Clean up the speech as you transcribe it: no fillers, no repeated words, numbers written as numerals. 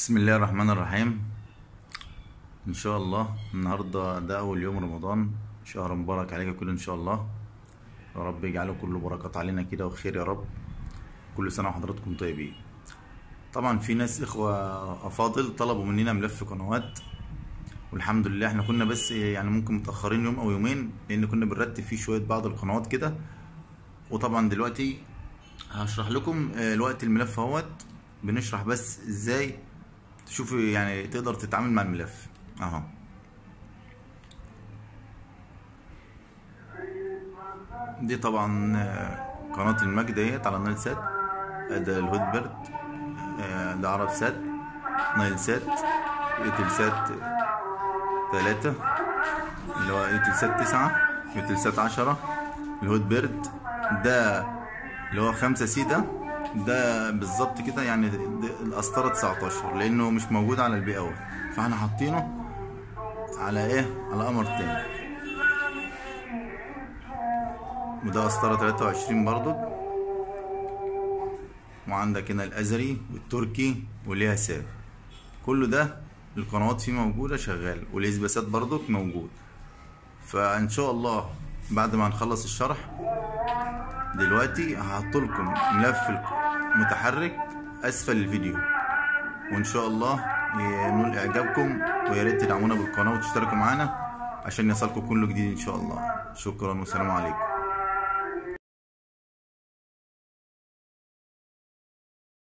بسم الله الرحمن الرحيم. ان شاء الله النهارده ده اول يوم رمضان، شهر مبارك عليك كله ان شاء الله. يا رب يجعله كله بركات علينا كده وخير يا رب. كل سنه وحضراتكم طيبين. طبعا في ناس اخوه افاضل طلبوا مننا ملف قنوات، والحمد لله احنا كنا بس يعني ممكن متاخرين يوم او يومين لان كنا بنرتب فيه شويه بعض القنوات كده. وطبعا دلوقتي هشرح لكم الوقت الملف اهوت، بنشرح بس ازاي تشوفي يعني تقدر تتعامل مع الملف اهو. دي طبعا قناة المجد ديت على نايل سات. ده الهود بيرد، ده عرب سات، نايل سات، ايتل سات 3 اللي هو ايتل سات 9، ايتل سات 10. الهود بيرد ده اللي هو 5 سي ده بالظبط كده، يعني القسطرة 19 لانه مش موجود على البي اول، فاحنا حاطينه على ايه، على قمر تاني. وده قسطرة 23 برضو. وعندك هنا الازري والتركي والياساب، كله ده القنوات فيه موجودة شغال، والاسباسات برضو موجود. فان شاء الله بعد ما نخلص الشرح دلوقتي هحط لكم ملف متحرك اسفل الفيديو، وان شاء الله ينول اعجابكم، ويا ريت تدعمونا بالقناه وتشتركوا معانا عشان يصلكم كل جديد ان شاء الله. شكرا والسلام عليكم.